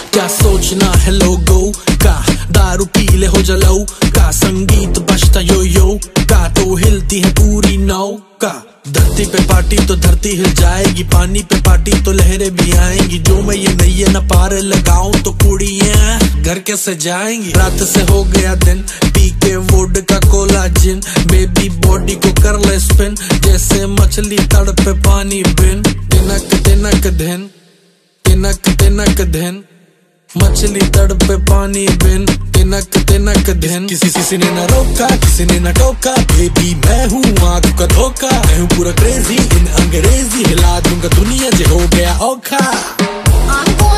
क्या सोचना है लोगों का, दारू पी ले हो जलाऊ का, संगीत बजता यो यो का तो हिलती है पूरी नौका। धरती पे पार्टी तो धरती हिल जाएगी, पानी पे पार्टी तो लहरें भी आएंगी। जो मैं ये नैये न पार लगाऊं तो कुड़ियां घर कैसे जाएंगी। रात से हो गया दिन, पी के vodka cola gin, baby body को कर ले स्पिन, जैसे मछली तड़पे पानी बिन। तिनक तिनक दिन, तिनक तिनक दिन, मछली तड़पे पानी बिन, तिनक तिनक दिन। किसी ने न रोका, किसी ने न टोका, बेबी मैं हूँ आंखों का धोखा। मैं हूँ पूरा क्रेजी इन अंग्रेजी, हिला दूंगा दुनिया जो हो गया औखा।